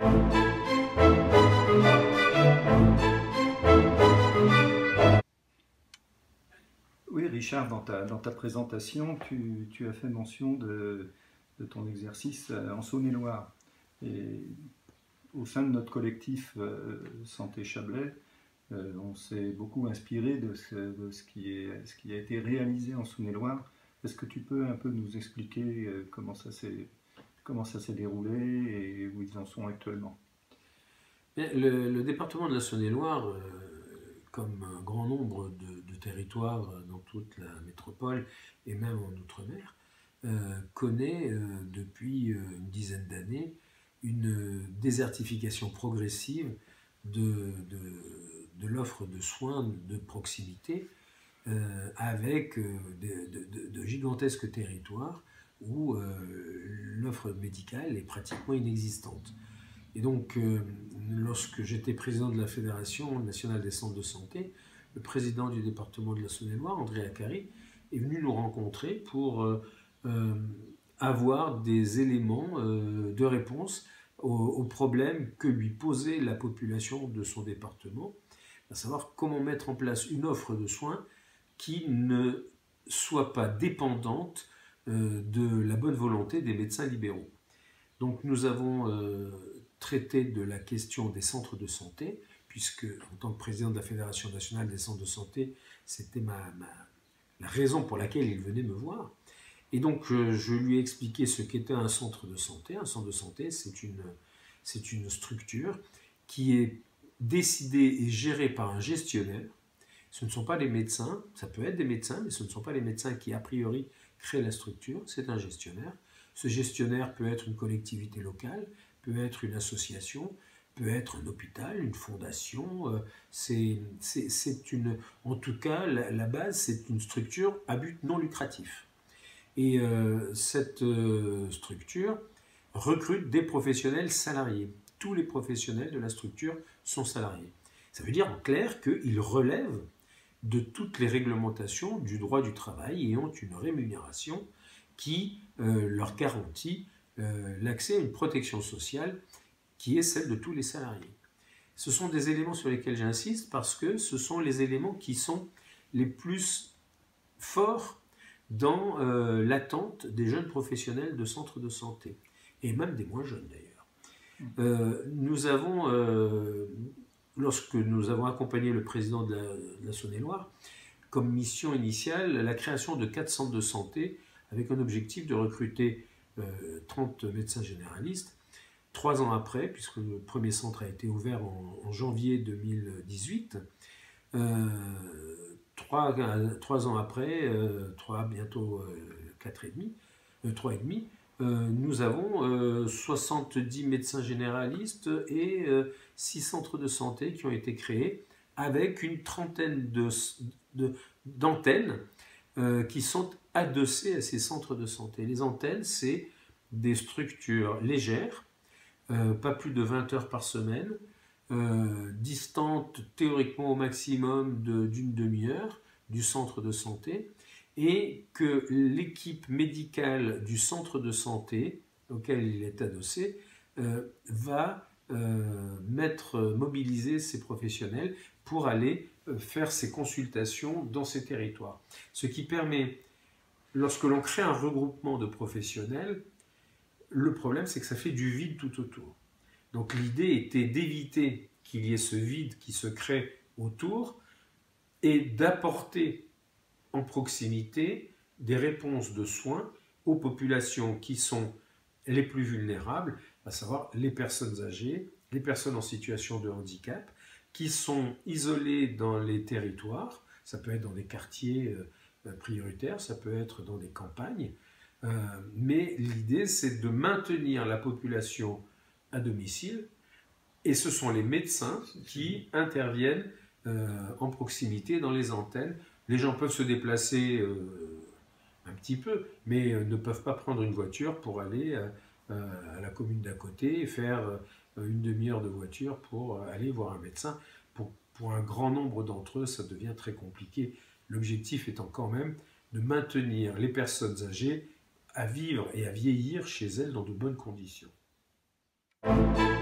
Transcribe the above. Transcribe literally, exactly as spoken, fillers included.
Oui, Richard, dans ta, dans ta présentation, tu, tu as fait mention de, de ton exercice en Saône-et-Loire. Et au sein de notre collectif euh, Santé Chablais, euh, on s'est beaucoup inspiré de, ce, de ce, qui est, ce qui a été réalisé en Saône-et-Loire. Est-ce que tu peux un peu nous expliquer euh, comment ça s'est comment ça s'est déroulé et où ils en sont actuellement? Le, le département de la Saône-et-Loire, euh, comme un grand nombre de, de territoires dans toute la métropole et même en Outre-mer, euh, connaît euh, depuis euh, une dizaine d'années une désertification progressive de, de, de l'offre de soins de proximité euh, avec euh, de, de, de gigantesques territoires où euh, l'offre médicale est pratiquement inexistante. Et donc, euh, lorsque j'étais président de la Fédération nationale des centres de santé, le président du département de la Saône-et-Loire, André Acari, est venu nous rencontrer pour euh, euh, avoir des éléments euh, de réponse aux, aux problèmes que lui posait la population de son département, à savoir comment mettre en place une offre de soins qui ne soit pas dépendante euh, de la bonne volonté des médecins libéraux. Donc nous avons euh, traité de la question des centres de santé, puisque en tant que président de la Fédération nationale des centres de santé, c'était ma, ma, la raison pour laquelle il venait me voir. Et donc euh, je lui ai expliqué ce qu'était un centre de santé. Un centre de santé, c'est une, c'est une structure qui est décidée et gérée par un gestionnaire. Ce ne sont pas les médecins, ça peut être des médecins, mais ce ne sont pas les médecins qui a priori créent la structure, c'est un gestionnaire. Ce gestionnaire peut être une collectivité locale, peut être une association, peut être un hôpital, une fondation. C'est, c'est, c'est une, en tout cas, la, la base, c'est une structure à but non lucratif. Et euh, cette euh, structure recrute des professionnels salariés. Tous les professionnels de la structure sont salariés. Ça veut dire en clair qu'ils relèvent de toutes les réglementations du droit du travail et ont une rémunération qui euh, leur garantit euh, l'accès à une protection sociale qui est celle de tous les salariés. Ce sont des éléments sur lesquels j'insiste parce que ce sont les éléments qui sont les plus forts dans euh, l'attente des jeunes professionnels de centres de santé, et même des moins jeunes d'ailleurs. Euh, nous avons, euh, lorsque nous avons accompagné le président de la, de la Saône-et-Loire, comme mission initiale, la création de quatre centres de santé avec un objectif de recruter euh, trente médecins généralistes. Trois ans après, puisque le premier centre a été ouvert en, en janvier deux mille dix-huit, euh, trois, trois ans après, euh, trois, bientôt euh, quatre et demi, euh, trois et demi, euh, nous avons euh, soixante-dix médecins généralistes et euh, six centres de santé qui ont été créés avec une trentaine de, de, d'antennes euh, qui sont adossées à ces centres de santé. Les antennes, c'est des structures légères, euh, pas plus de vingt heures par semaine, euh, distantes théoriquement au maximum de, d'une demi-heure du centre de santé, et que l'équipe médicale du centre de santé auquel il est adossé euh, va euh, mettre, mobiliser ces professionnels pour aller euh, faire ces consultations dans ces territoires. Ce qui permet, lorsque l'on crée un regroupement de professionnels, le problème c'est que ça fait du vide tout autour. Donc l'idée était d'éviter qu'il y ait ce vide qui se crée autour et d'apporter en proximité des réponses de soins aux populations qui sont les plus vulnérables, à savoir les personnes âgées, les personnes en situation de handicap, qui sont isolées dans les territoires, ça peut être dans des quartiers euh, prioritaires, ça peut être dans des campagnes, euh, mais l'idée c'est de maintenir la population à domicile, et ce sont les médecins qui interviennent euh, en proximité dans les antennes. Les gens peuvent se déplacer euh, un petit peu, mais euh, ne peuvent pas prendre une voiture pour aller euh, à la commune d'à côté et faire euh, une demi-heure de voiture pour aller voir un médecin. Pour, pour un grand nombre d'entre eux, ça devient très compliqué. L'objectif étant quand même de maintenir les personnes âgées à vivre et à vieillir chez elles dans de bonnes conditions.